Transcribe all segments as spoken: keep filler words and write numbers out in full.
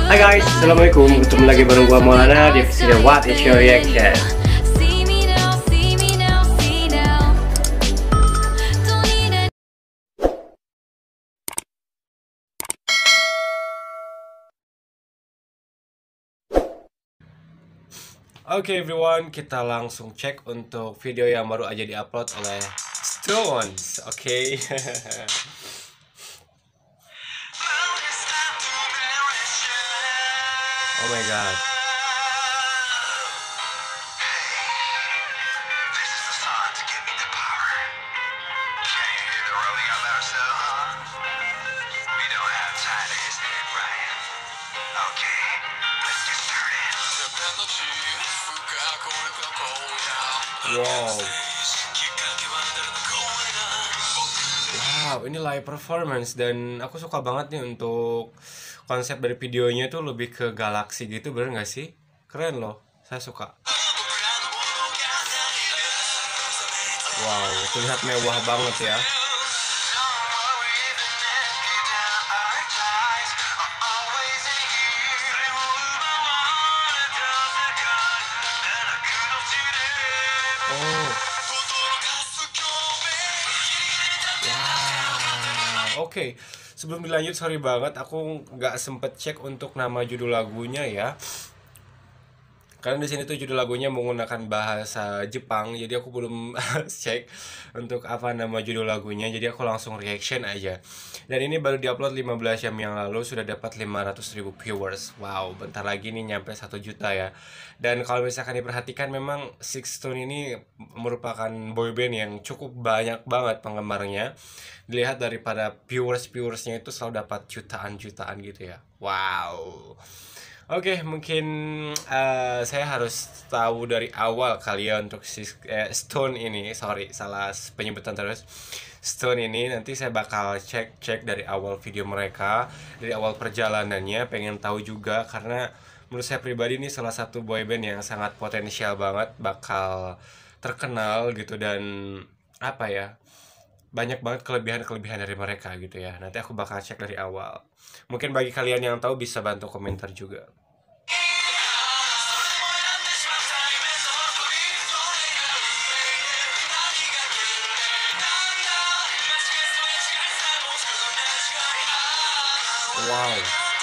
Hai guys, assalamualaikum. Ketemu lagi bareng gua Maulana di episode What Is Your Reaction. Oke okay, everyone, kita langsung cek untuk video yang baru aja diupload oleh Stones. Oke. Okay. Oh my god. Wow. Wow, ini live performance dan aku suka banget nih untuk konsep dari videonya tuh lebih ke galaksi gitu, bener gak sih? Keren loh, saya suka. Wow, terlihat mewah banget ya. Oh. Wow. Oke, okay. Sebelum dilanjut, sorry banget aku nggak sempet cek untuk nama judul lagunya ya. Karena di sini tuh judul lagunya menggunakan bahasa Jepang, jadi aku belum cek untuk apa nama judul lagunya. Jadi aku langsung reaction aja. Dan ini baru diupload lima belas jam yang lalu, sudah dapat lima ratus ribu viewers. Wow, bentar lagi nih nyampe satu juta ya. Dan kalau misalkan diperhatikan, memang Sixtone ini merupakan boyband yang cukup banyak banget penggemarnya. Dilihat daripada viewers-viewersnya itu selalu dapat jutaan-jutaan gitu ya. Wow. Oke, okay, mungkin uh, saya harus tahu dari awal kali ya untuk si eh, Stone ini. Sorry, salah penyebutan terus. Stone ini nanti saya bakal cek-cek dari awal video mereka, dari awal perjalanannya. Pengen tahu juga karena menurut saya pribadi ini salah satu boyband yang sangat potensial banget bakal terkenal gitu, dan apa ya, banyak banget kelebihan-kelebihan dari mereka gitu ya. Nanti aku bakal cek dari awal. Mungkin bagi kalian yang tahu bisa bantu komentar juga. Wow.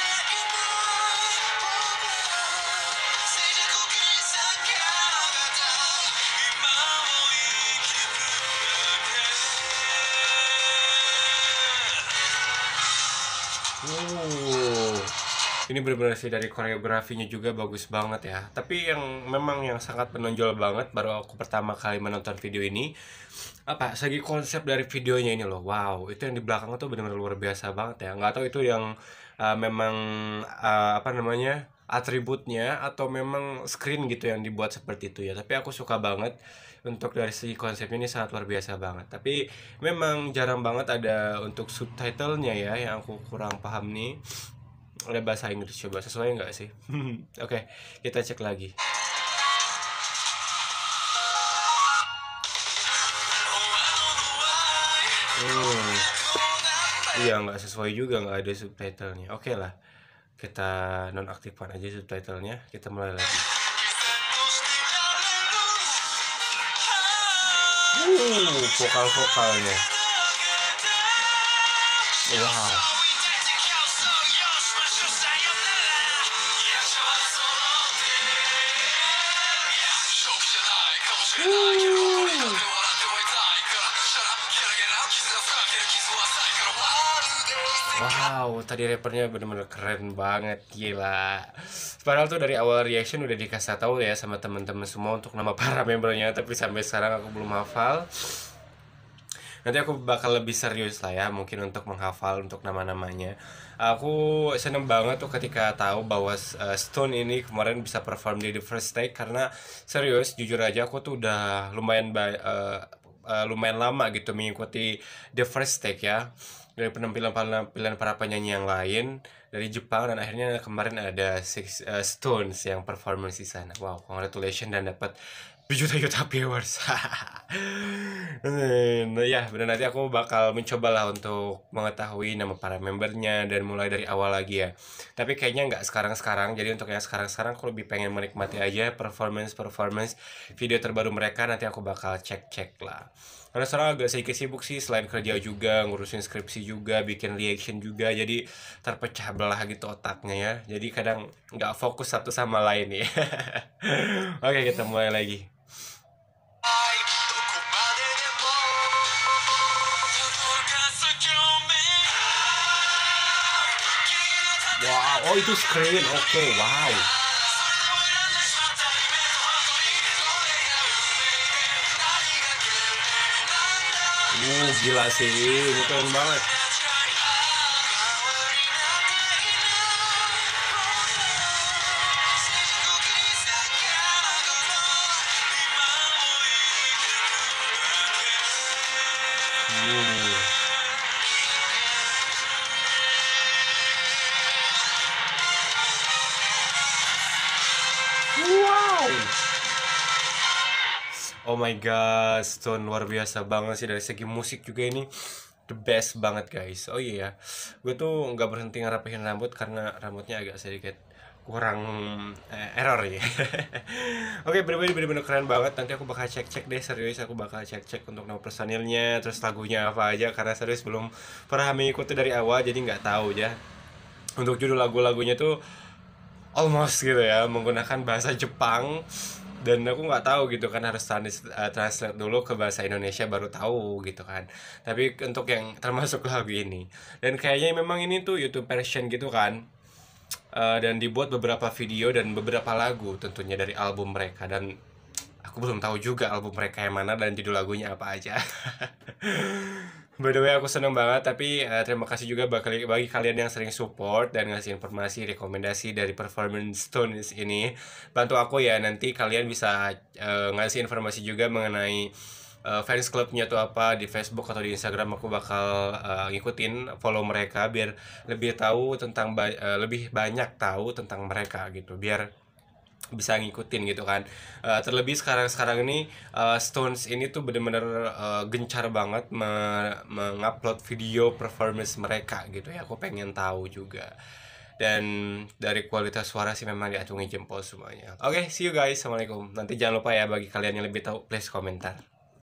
Uh, ini benar-benar sih, dari koreografinya juga bagus banget ya. Tapi yang memang yang sangat menonjol banget, baru aku pertama kali menonton video ini, apa segi konsep dari videonya ini loh. Wow, itu yang di belakang tuh benar-benar luar biasa banget ya. Nggak tahu itu yang uh, memang uh, apa namanya atributnya atau memang screen gitu yang dibuat seperti itu ya. Tapi aku suka banget untuk dari segi konsepnya, ini sangat luar biasa banget. Tapi memang jarang banget ada untuk subtitlenya ya, yang aku kurang paham nih. Ada bahasa Inggris, coba sesuai nggak sih? Oke, okay, kita cek lagi. Hmm. Iya, nggak sesuai juga, nggak ada subtitlenya. Oke okay lah, kita nonaktifkan aja subtitlenya. Kita mulai lagi. Uh, vokal-vokalnya. Wow. Wow, tadi rappernya bener-bener keren banget, gila. Padahal tuh dari awal reaction udah dikasih tahu ya sama teman-teman semua untuk nama para membernya, tapi sampai sekarang aku belum hafal. Nanti aku bakal lebih serius lah ya, mungkin untuk menghafal untuk nama-namanya. Aku seneng banget tuh ketika tahu bahwa uh, Stone ini kemarin bisa perform di The First Take, karena serius, jujur aja aku tuh udah lumayan uh, uh, lumayan lama gitu mengikuti The First Take ya, dari penampilan-penampilan para penyanyi yang lain dari Jepang, dan akhirnya kemarin ada Six uh, Stones yang performance di sana. Wow, congratulations dan dapat berjuta-juta viewers. Nah, ya benar, nanti aku bakal mencoba lah untuk mengetahui nama para membernya dan mulai dari awal lagi ya. Tapi kayaknya nggak sekarang-sekarang. Jadi untuk yang sekarang-sekarang aku lebih pengen menikmati aja performance-performance video terbaru mereka. Nanti aku bakal cek-cek lah. Karena sekarang agak sedikit sibuk sih, selain kerja juga, ngurusin skripsi juga, bikin reaction juga. Jadi terpecah belah gitu otaknya ya. Jadi kadang nggak fokus satu sama lain ya. Oke, kita mulai lagi. Wow, oh itu screen, oke, okay, wow. Uh, gila sih, ini keren banget. Uh. Wow. Oh my god, Stone luar biasa banget sih, dari segi musik juga ini the best banget guys. Oh iya, gue tuh nggak berhenti ngerapihin rambut karena rambutnya agak sedikit kurang eh, error ya. Oke, bener-bener bener-bener keren banget. Nanti aku bakal cek-cek deh, serius aku bakal cek-cek untuk nama personilnya, terus lagunya apa aja, karena serius belum pernah mengikuti dari awal, jadi nggak tahu ya. Untuk judul lagu-lagunya tuh almost gitu ya, menggunakan bahasa Jepang, dan aku nggak tahu gitu kan, harus trans- uh, translate dulu ke bahasa Indonesia baru tahu gitu kan. Tapi untuk yang termasuk lagu ini, dan kayaknya memang ini tuh YouTube version gitu kan. Uh, dan dibuat beberapa video dan beberapa lagu tentunya dari album mereka, dan aku belum tahu juga album mereka yang mana dan judul lagunya apa aja. By the way, aku seneng banget, tapi uh, terima kasih juga bagi, bagi kalian yang sering support dan ngasih informasi, rekomendasi dari Performance Stones ini. Bantu aku ya, nanti kalian bisa uh, ngasih informasi juga mengenai uh, fans clubnya tuh apa di Facebook atau di Instagram. Aku bakal uh, ngikutin, follow mereka biar lebih tahu tentang ba- uh, lebih banyak tahu tentang mereka gitu, biar bisa ngikutin gitu kan. Uh, terlebih sekarang-sekarang ini uh, Stones ini tuh bener-bener uh, gencar banget me- mengupload video performance mereka gitu ya. Aku pengen tahu juga, dan dari kualitas suara sih memang diacungi jempol semuanya. Oke, okay, see you guys, assalamualaikum. Nanti jangan lupa ya, bagi kalian yang lebih tahu please komentar.